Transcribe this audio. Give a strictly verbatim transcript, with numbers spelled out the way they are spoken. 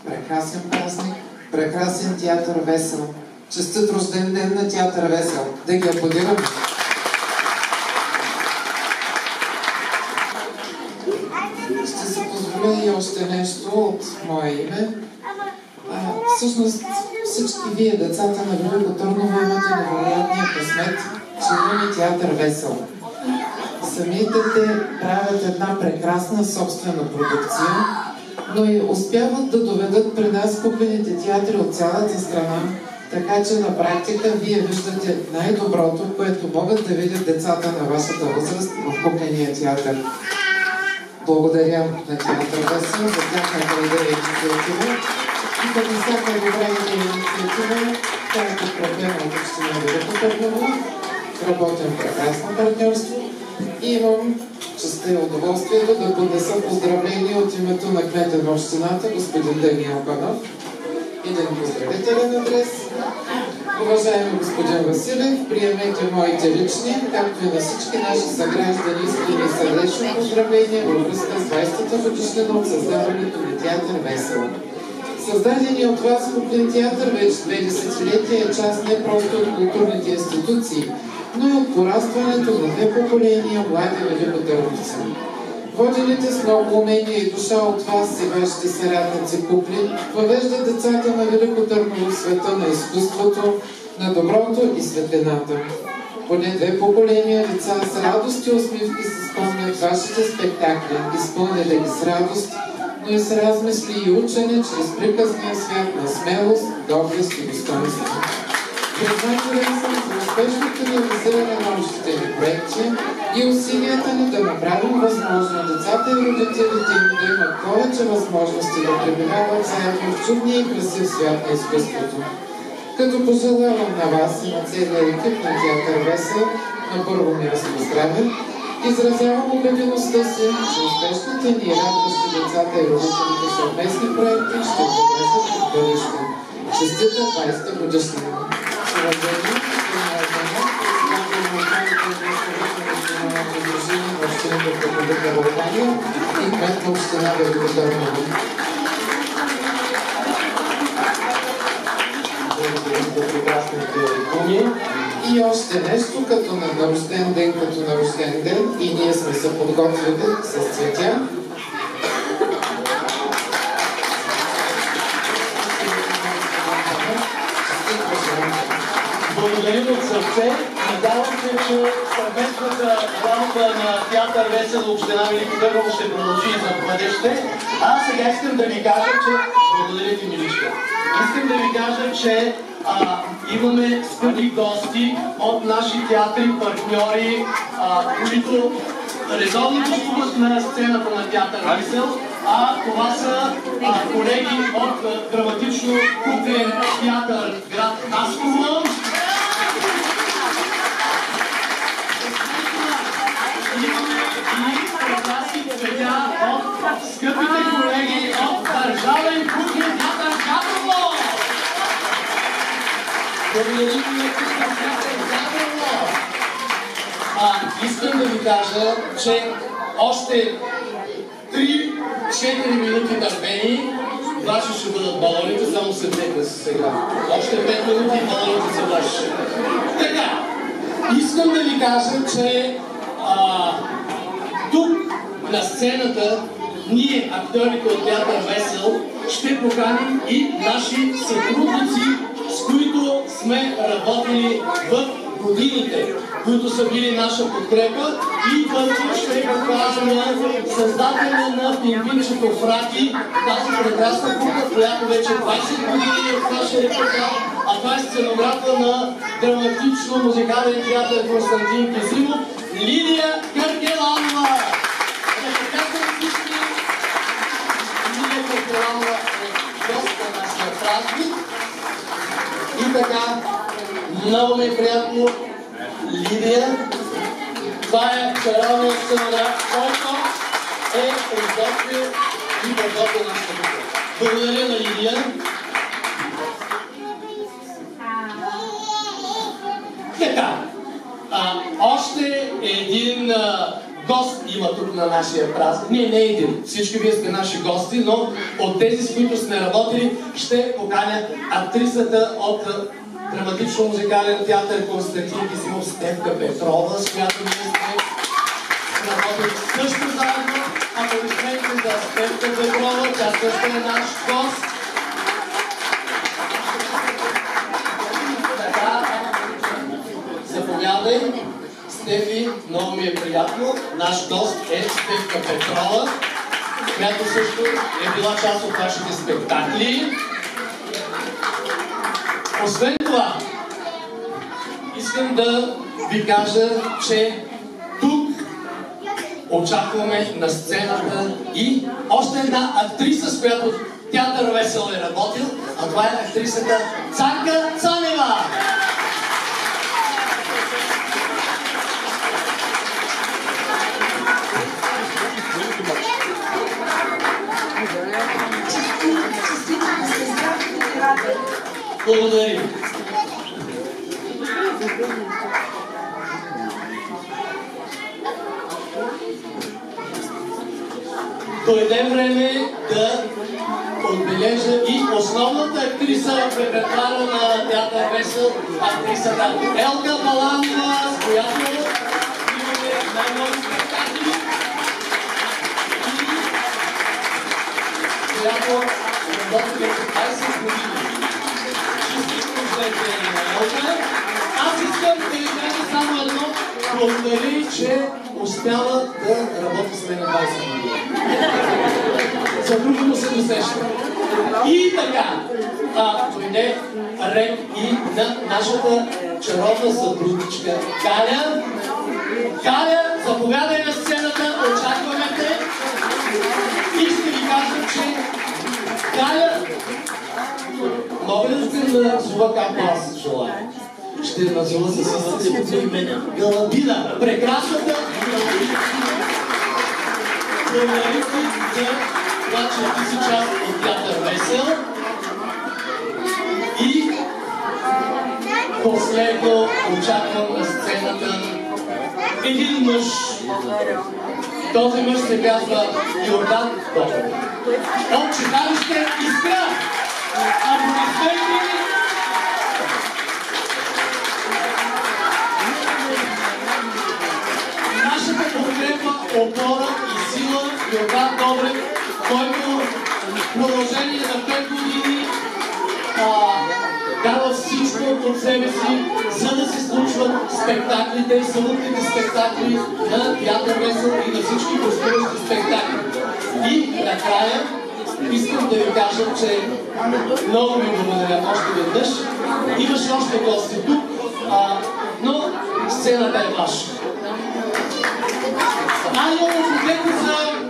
прекрасен празник, прекрасен театър Весел. Честит рожден ден на театър Весел. Да ги аплодираме. Ще си позволя и още нещо от мое име. А, всъщност всички вие, децата на Велико Търново, имате невероятния късмет, че имаме театър Весел. Самите те правят една прекрасна собствена продукция, но и успяват да доведат при нас куплените театри от цялата страна, така че на практика вие виждате най-доброто, което могат да видят децата на вашата възраст в купления театър. Благодаря на театър Весел за тяхната идея и инициатива. И като всяка добра идея и инициатива, тя е подкрепена от община Велико Търново. Работим в прекрасно партньорство и имам честта и удоволствието да поднеса поздравления от името на кмета на общината, господин Даниел Панов. Един поздравителен адрес. Уважаеми господин Василев, приемете моите лични, както и на всички наши съграждани, искрени сърдечно поздравления във връзка с двайсетата годишнина от създаването на театър Весел. Създаденият от вас куплен театър вече две десетилетия е част не просто от културните институции, но и от порастването на две поколения млади великотърновци. Водените с много умения и душа от вас и вашите съратници купли въвеждат децата на Велико Търново в света на изкуството, на доброто и светлината. Поне две поколения деца с радост и усмивки се спомнят вашите спектакли, изпълнили ги с радост, но и с размисли и учене чрез приказния свят на смелост, доблест и достоинство. Признателен съм за успешното реализиране на общите ни проекти и усилията ни да направим възможно децата и родителите им да имат повече възможности да пребивават заедно в чудния и красив свят на изкуството. Като пожелавам на вас и на целия екип на театър Весел на първо място здраве, изразявам убедеността си, че успешните ни и радващи децата и родителите съвместни проекти ще донесат в бъдеще. Честита двайсета годишнина! Уважаеми, в общината в Република България и кмет на община Велико Търново. Благодарим за прекрасните думи. И още нещо, като на рожден ден, като на рожден ден, и ние сме се подготвили с цветя. Благодарим от сърце. Надявам се, че съвместната работа на театър Весел община Велико Търново ще продължи и за бъдеще. Аз сега искам да ви кажа, че... Благодаря ти, миличка. Искам да ви кажа, че а, имаме скъпи гости от наши театри, партньори, а, които редовно гостуват на сцената на театър Весел. А това са а, колеги от а, драматично-културен театър град Хасково. Имаме и прекрасни цветя от скъпите колеги от Държавен културен театър Габрово. Благодарим ви от театър Габрово. Искам да ви кажа, че още три-четири минути търпение, ваши ще бъдат балоните, само се текна си сега. Още пет минути и балоните са ваши. Така, искам да ви кажа, че а, тук на сцената ние, актьорите от театър Весел, ще поканим и наши сътрудници, с които сме работили в годините, които са били наша подкрепа, и първо ще покажем създателя на Пингвинчето Фраки, тази прекрасна група, която вече двайсет години е в нашия репертуар, а това е сценографа на драматично-музикален театър Константин Кизимов, Лидия Къркеланова. Лидия Къркеланова е гост на нашия празник. И така, много ми е приятно, Лидия. Това е чаровният сценограф, който е изготвил и подготвил нашата група. Благодаря на Лидия. Така, а, още един а, гост има тук на на нашия празник. Не, не един. Всички вие сте наши гости, но от тези, с които сме работили, ще поканя актрисата от драматично-музикален театър Константин Кисимов, Стефка Петрова, с която ние сме работили също заедно. Аплодисменти за Стефка Петрова, тя също е наш гост. Така, заповядай. Стефи, много ми е приятно. Наш гост е Стефка Петрова, която също е била част от нашите спектакли. Освен това, искам да ви кажа, че тук очакваме на сцената и още една актриса, с която Театър Весел е работил, а това е актрисата Цанка Цанева. Благодаря. Дойде време да отбележа и основната актриса в репертуара на Театър Весел, актрисата Елка Баланова, с която имаме най-много спектакли и която работи вече двайсет години. Аз искам да ви кажа само едно, благодаря, че успява да работи с мен на двайсет години. За другото се досеща. И така, а, дойде ред и на нашата чаровна сътрудничка Галя. Галя, заповядай на сцената, очакваме те. И ще ви кажа, че Галя, мога ли да ще назова както аз желая? Ще назова с истинското име Галабина, прекрасната Благодаря ти за това, че ти си част от Театър Весел. И последно очаквам на сцената един мъж. Този мъж се казва Йордан Добрев. От читалище Искра. Аплодисменти! Нашата подкрепа, опора и сила Йордан Добрев, който в продължение на пет години дава всичко от себе си, за да се случват спектаклите, самотните спектакли на Театър Весел и на всички гостуващи спектакли. И накрая искам да ви кажа, че много ви благодаря още веднъж. Имаш още гости тук, а, но сцената е ваша. Айо, погледни за